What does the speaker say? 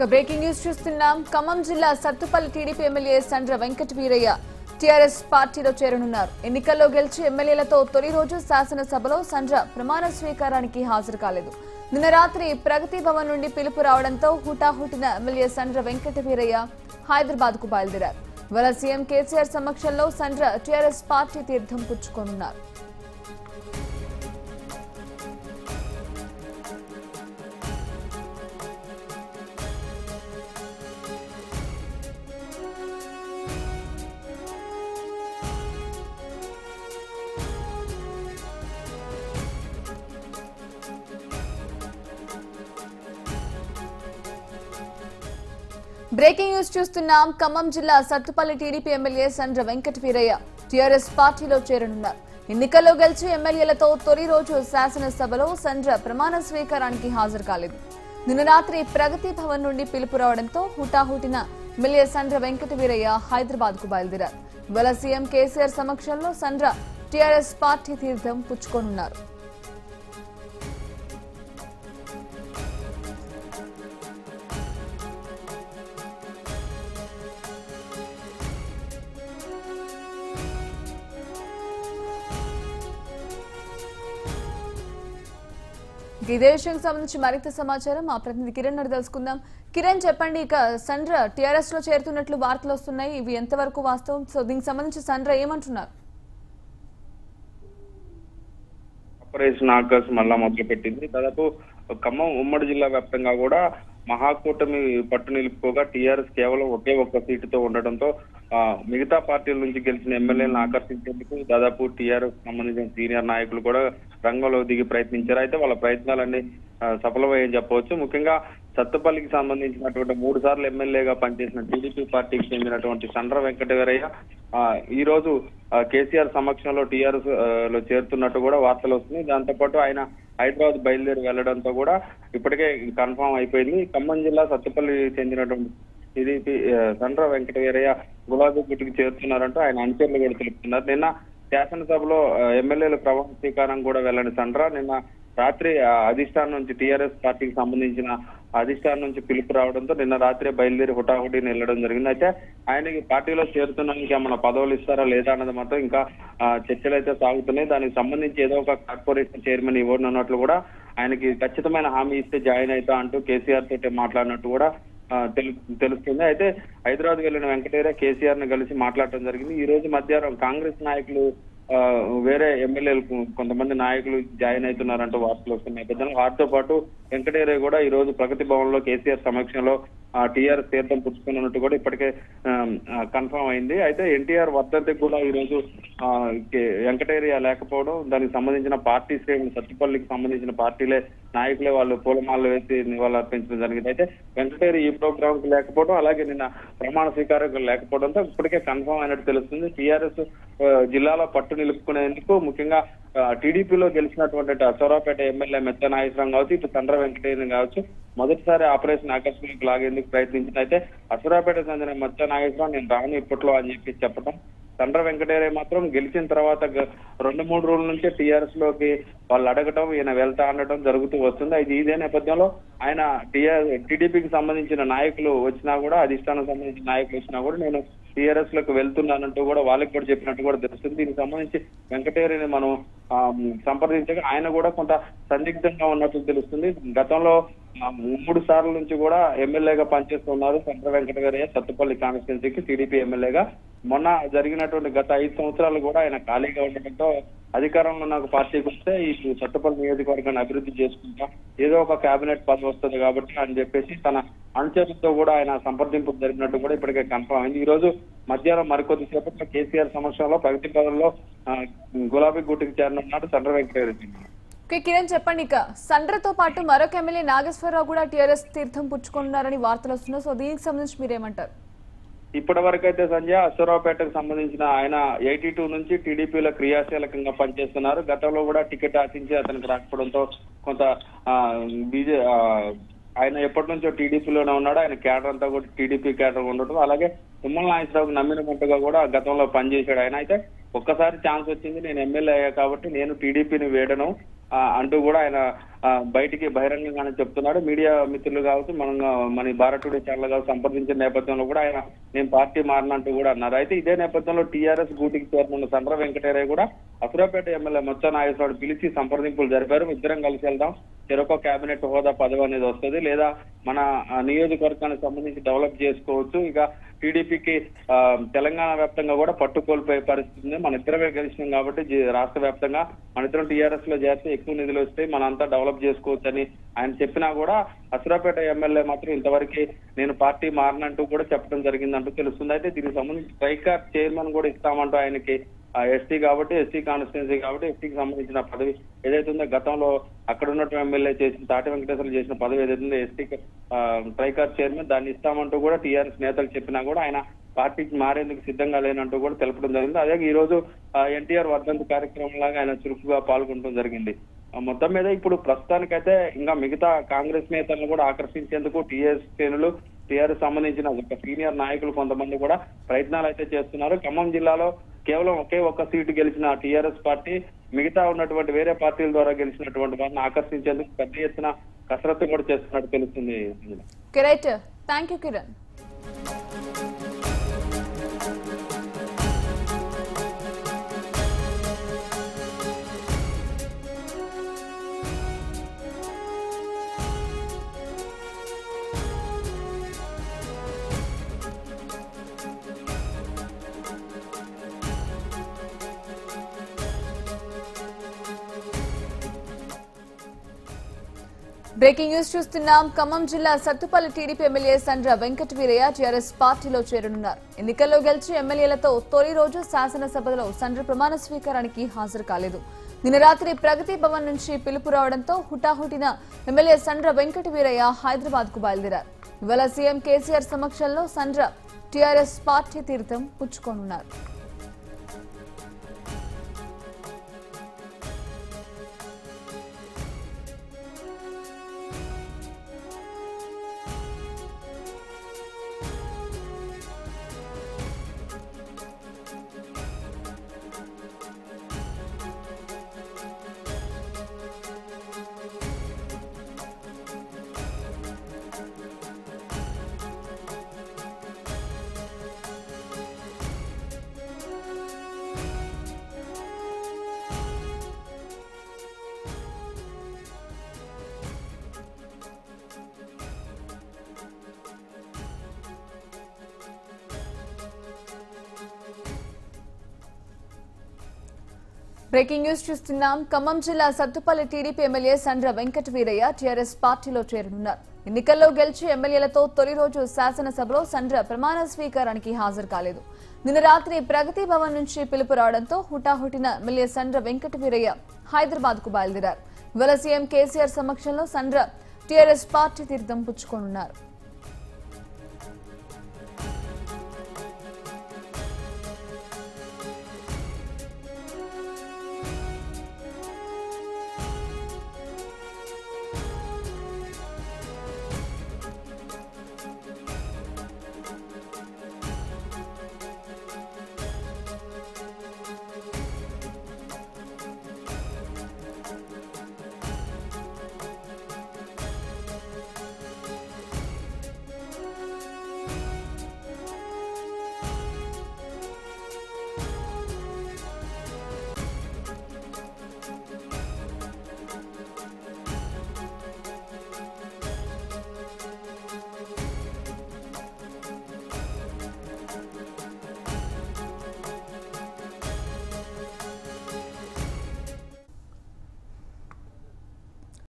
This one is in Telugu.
బ్రేకింగ్ న్యూస్ చూస్తున్నాం. ఖమ్మం జిల్లా Sathupalli TDP MLA Sandra Venkata Veeraiah TRS పార్టీలో చేరనున్నారు. ఎన్నికల్లో గెలిచి ఎమ్మెల్యేలతో తొలి రోజు శాసనసభలో సండ్ర ప్రమాణ స్వీకారానికి హాజరు కాలేదు. నిన్న రాత్రి ప్రగతి భవన్ నుండి పిలుపు రావడంతో హుటాహుటిన ఎమ్మెల్యే సండ్ర వెంకట వీరయ్య హైదరాబాద్ కు బయలుదేరారు. ఇవాళ సీఎం కేసీఆర్ సమక్షంలో సండ్ర TRS పార్టీ తీర్థం పుచ్చుకోనున్నారు. బ్రేకింగ్ న్యూస్ చూస్తున్నాం. ఖమ్మం జిల్లా Sathupalli TDP MLA Sandra Venkata Veeraiah TRS పార్టీలో చేరనున్నారు. ఎన్నికల్లో గెలిచి ఎమ్మెల్యేలతో తొలి రోజు శాసనసభలో సండ్ర ప్రమాణ స్వీకారానికి హాజరు కాలేదు. నిన్న రాత్రి ప్రగతి భవన్ నుండి పిలుపు రావడంతో హుటాహుటిన ఎమ్మెల్యే సండ్ర వెంకట వీరయ్య హైదరాబాద్ కు బయలుదేరారు. ఇవాళ సీఎం కేసీఆర్ సమక్షంలో సండ్ర TRS పార్టీ తీర్థం పుచ్చుకోనున్నారు. ఇదే విషయానికి సంబంధించి మరింత సమాచారం మా ప్రతినిధి కిరణ్ అడిగి తెలుసుకుందాం. కిరణ్, చెప్పండి. ఇక సండ్ర TRS లో చేరుతున్నట్లు వార్తలు వస్తున్నాయి, ఇవి ఎంతవరకు వాస్తవం? సో దీనికి సంబంధించి సండ్ర ఏమంటున్నారు? ఆపరేషన్ ఆకాశం మళ్ళా మొదలు పెట్టింది. దాదాపు ఖమ్మం ఉమ్మడి జిల్లా వ్యాప్తంగా కూడా మహాకూటమి పట్టు నిలుపుకోగా TRS కేవలం ఒకే ఒక్క సీటుతో ఉండడంతో మిగతా పార్టీల నుంచి గెలిచిన ఎమ్మెల్యేలను ఆకర్షించేందుకు దాదాపు TRS సంబంధించిన సీనియర్ నాయకులు కూడా రంగంలో దిగి ప్రయత్నించారు. అయితే వాళ్ళ ప్రయత్నాలన్నీ సఫలమయ్యని చెప్పవచ్చు. ముఖ్యంగా సత్తుపల్లికి సంబంధించినటువంటి 3 సార్లు ఎమ్మెల్యేగా పనిచేసిన TDP పార్టీకి చెందినటువంటి సండ్ర వెంకట వీరయ్య ఈ రోజు కేసీఆర్ సమక్షంలో TRS లో చేరుతున్నట్టు కూడా వార్తలు వస్తున్నాయి. దాంతోపాటు ఆయన హైదరాబాద్ బయలుదేరి వెళ్లడంతో కూడా ఇప్పటికే కన్ఫామ్ అయిపోయింది. ఖమ్మం జిల్లా సత్తుపల్లి చెందినటువంటి TDP సండ్ర వెంకట వీరయ్య గులాబీ గుట్టుకు చేరుతున్నారంటూ ఆయన అనుచరులు కూడా తెలుపుతున్నారు. నిన్న శాసనసభలో ఎమ్మెల్యేల ప్రమాణ స్వీకారం కూడా వెళ్ళని సండ్ర నిన్న రాత్రి అధిష్టానం నుంచి TRS పార్టీకి సంబంధించిన అధిష్టానం నుంచి పిలుపు రావడంతో నిన్న రాత్రి బయలుదేరి హుటాహుటిని వెళ్ళడం జరిగింది. అయితే ఆయనకి పార్టీలో చేరుతున్నానికి ఏమైనా పదవులు ఇస్తారా లేదా అన్నది మాత్రం ఇంకా చర్చలు అయితే సాగుతున్నాయి. దానికి సంబంధించి ఏదో ఒక కార్పొరేషన్ చైర్మన్ ఇవ్వడం అన్నట్లు కూడా ఆయనకి ఖచ్చితమైన హామీ ఇస్తే జాయిన్ అవుతా అంటూ కేసీఆర్ తోటి మాట్లాడినట్టు కూడా తెలుస్తుంది. అయితే హైదరాబాద్ వెళ్లిన వెంకటేశ్వర కేసీఆర్ ని కలిసి మాట్లాడటం జరిగింది. ఈ రోజు మధ్యాహ్నం కాంగ్రెస్ నాయకులు వేరే ఎమ్మెల్యేలు కొంతమంది నాయకులు జాయిన్ అవుతున్నారంటూ వార్తలు వస్తున్న నేపథ్యంలో వారితో పాటు వెంకటేశ్వర కూడా ఈ రోజు ప్రగతి భవన్ లో కేసీఆర్ సమక్షంలో TRS తీర్థం పుచ్చుకున్నట్టు కూడా ఇప్పటికే కన్ఫర్మ్ అయింది. అయితే NTR వర్ధంతికి కూడా ఈ రోజు వెంకటేశ్వర లేకపోవడం, దానికి సంబంధించిన పార్టీ శ్రేణులు సత్తుపల్లికి సంబంధించిన పార్టీలే నాయకులే వాళ్ళు పూలమాలలు వేసి నివాళులు అర్పించడం జరిగింది. అయితే వెంకటేశ్వర ఈ ప్రోగ్రామ్ కి లేకపోవడం, అలాగే నిన్న ప్రమాణ స్వీకారం లేకపోవడంతో ఇప్పటికే కన్ఫర్మ్ అయినట్టు తెలుస్తుంది. TRS జిల్లాలో పట్టు నిలుపుకునేందుకు ముఖ్యంగా TDPలో గెలిచినటువంటి అసోరాపేట ఎమ్మెల్యే మెత్త నాగేశ్వరం కావచ్చు, ఇటు సండ్ర వెంకటేశ్వర కావచ్చు మొదటిసారి ఆపరేషన్ ఆకస్మిక లాగేందుకు ప్రయత్నించింది. అయితే అసోరాపేట చెందిన మెత్త నాగేశ్వరం నేను రాను ఇప్పట్లో అని చెప్పి చెప్పడం, సండ్ర వెంకటేశ్వర మాత్రం గెలిచిన తర్వాత 2-3 రోజుల నుంచే TRS లోకి వాళ్ళు అడగటం, ఈయన వెళ్తా అనడం జరుగుతూ వస్తుంది. అయితే ఇదే నేపథ్యంలో ఆయన TDPకి సంబంధించిన నాయకులు వచ్చినా కూడా, అధిష్టానం సంబంధించిన నాయకులు వచ్చినా కూడా నేను TRS లోకి వెళ్తున్నానంటూ కూడా వాళ్ళకి కూడా చెప్పినట్టు కూడా తెలుస్తుంది. దీనికి సంబంధించి వెంకటేశ్వరిని మనం సంప్రదించగా ఆయన కూడా కొంత సందిగ్ధంగా ఉన్నట్లు తెలుస్తుంది. గతంలో 3 సార్ల నుంచి కూడా ఎమ్మెల్యేగా పనిచేస్తున్నారు సండ్ర వెంకట వీరయ్య సత్తుపల్లి కాన్స్టిట్యున్సీకి TDP ఎమ్మెల్యేగా. మొన్న జరిగినటువంటి గత 5 సంవత్సరాలు కూడా ఆయన ఖాళీగా ఉండడంతో అధికారంలో నాకు పార్టీకి వస్తే ఈ సత్తుపల్లి నియోజకవర్గాన్ని అభివృద్ధి చేసుకుంటా, ఏదో ఒక కేబినెట్ పదవి వస్తుంది కాబట్టి అని చెప్పేసి తన అనుచరులతో కూడా ఆయన సంప్రదింపు జరిగినట్టు కూడా ఇప్పటికే కన్ఫర్మ్ అయింది. ఈ రోజు మధ్యాహ్నం మరికొద్దిసేపట్లో కేసీఆర్ సమక్షంలో ప్రగతి భవన్లో గులాబీ గుట్టుకు చేరనున్నాడు సండ్ర వెంకటేశ్వర. కిరణ్, చెప్పండి. ఇక సండ్రతో పాటు మరొక ఎమ్మెల్యే నాగేశ్వరరావు కూడా TRS తీర్థం పుచ్చుకున్నారని వార్తలు వస్తున్నాయి. సో దీనికి సంబంధించి మీరేమంటారు? ఇప్పటి వరకు అయితే సంజయ్ అసోరావుపేటకు సంబంధించిన ఆయన 82 నుంచి TDPలో క్రియాశీలకంగా పనిచేస్తున్నారు. గతంలో కూడా టికెట్ ఆశించి అతనికి రాకపోవడంతో కొంత ఆయన ఎప్పటి నుంచో TDPలోనే ఉన్నాడు. ఆయన క్యాడర్ అంతా కూడా TDP క్యాడర్ ఉండటం, అలాగే తుమ్మల నాగేశ్వరరావుకు నమ్మినట్టుగా కూడా గతంలో పనిచేశాడు ఆయన. అయితే ఒక్కసారి ఛాన్స్ వచ్చింది, నేను ఎమ్మెల్యే అయ్యా కాబట్టి నేను TDPని వేయడను, అంటూ కూడా ఆయన బయటికి బహిరంగంగానే చెప్తున్నాడు. మీడియా మిత్రులు కావచ్చు, మన భారత్ టుడే ఛానల్ కావచ్చు సంప్రదించిన నేపథ్యంలో కూడా ఆయన నేను పార్టీ మారినంటూ కూడా అన్నారు. అయితే ఇదే నేపథ్యంలో టీఆర్ఎస్ గూటికి చేరుకున్న సండ్ర వెంకటేరయ్య కూడా అసురాపేట ఎమ్మెల్యే మొత్తం నాగేశ్వరరావు పిలిచి సంప్రదింపులు జరిపారు. ఇద్దరం కలిసి వెళ్దాం, చెరొక కేబినెట్ హోదా పదవి అనేది వస్తుంది, లేదా మన నియోజకవర్గానికి సంబంధించి డెవలప్ చేసుకోవచ్చు. ఇక టీడీపీకి తెలంగాణ వ్యాప్తంగా కూడా పట్టుకోల్పోయే పరిస్థితి ఉంది. మన ఇద్దరమే గెలిచినాం కాబట్టి రాష్ట్ర వ్యాప్తంగా మన ఇద్దరం టీఆర్ఎస్ లో చేస్తే ఎక్కువ నిధులు వస్తాయి, మనంతా డెవలప్ చేసుకోవచ్చు అని ఆయన చెప్పినా కూడా అసురాపేట ఎమ్మెల్యే మాత్రం ఇంతవరకు నేను పార్టీ మారినంటూ కూడా చెప్పడం జరిగిందంటూ తెలుస్తుంది. అయితే దీనికి సంబంధించి ట్రైకార్ చైర్మన్ కూడా ఇస్తామంటూ ఆయనకి ఎస్టీ కాబట్టి, ఎస్టీ కాన్స్టిట్యున్సీ కాబట్టి ఎస్టీకి సంబంధించిన పదవి ఏదైతే ఉందో గతంలో అక్కడ ఉన్నటువంటి ఎమ్మెల్యే చేసిన తాటి వెంకటేశ్వర్లు చేసిన పదవి ఏదైతే ఉందో ఎస్టీ ట్రైకార్ చైర్మన్ దాన్ని ఇస్తామంటూ కూడా టీఆర్ఎస్ నేతలు చెప్పినా కూడా ఆయన పార్టీకి మారేందుకు సిద్ధంగా లేనంటూ కూడా తెలపడం జరిగింది. అదే ఈ రోజు ఎన్టీఆర్ వర్ధంతి కార్యక్రమం లాగా ఆయన చురుకుగా పాల్గొనడం జరిగింది. మొత్తం మీద ఇప్పుడు ప్రస్తుతానికైతే ఇంకా మిగతా కాంగ్రెస్ నేతలను కూడా ఆకర్షించేందుకు టీఆర్ఎస్ శ్రేణులు, టీఆర్ఎస్ సంబంధించిన ఒక సీనియర్ నాయకులు కొంతమంది కూడా ప్రయత్నాలు అయితే చేస్తున్నారు. ఖమ్మం జిల్లాలో కేవలం ఒకే ఒక్క సీటు గెలిచిన టీఆర్ఎస్ పార్టీ మిగతా ఉన్నటువంటి వేరే పార్టీల ద్వారా గెలిచినటువంటి వారిని ఆకర్షించేందుకు పెద్ద ఎత్తున కసరత్తు కూడా చేస్తున్నట్టు తెలుస్తుంది. Thank you Kiran. Breaking news చూస్తున్నాం. ఖమ్మం జిల్లా Sathupalli TDP MLA Sandra Venkata Veeraiah TRS పార్టీలో చేరనున్నారు. ఎన్నికల్లో గెలిచి ఎమ్మెల్యేలతో తొలి రోజు శాసనసభలో సండ్ర ప్రమాణ స్వీకారానికి హాజరు కాలేదు. నిన్న రాత్రి ప్రగతి భవన్ నుంచి పిలుపు రావడంతో హుటాహుటిన ఎమ్మెల్యే సండ్ర వెంకట వీరయ్య హైదరాబాద్ కు బయలుదేరారు. ఇవాళ సీఎం కేసీఆర్ సమక్షంలో సండ్ర టీఆర్ఎస్ పార్టీ తీర్థం పుచ్చుకోనున్నారు. బ్రేకింగ్ న్యూస్ చూస్తున్నాం. ఖమ్మం జిల్లా Sathupalli TDP MLA Sandra Venkata Veeraiah TRS పార్టీలో చేరనున్నారు. ఎన్నికల్లో గెలిచి ఎమ్మెల్యేలతో తొలి రోజు శాసనసభలో సండ్ర ప్రమాణ స్వీకారానికి హాజరు కాలేదు. నిన్న రాత్రి ప్రగతి భవన్ నుంచి పిలుపు రావడంతో హుటాహుటిన ఎమ్మెల్యే సండ్ర వెంకట వీరయ్య హైదరాబాద్ కు బయలుదేరారు. ఇవాళ సీఎం కేసీఆర్ సమక్షంలో సండ్ర టీఆర్ఎస్ పార్టీ తీర్థం పుచ్చుకోనున్నారు.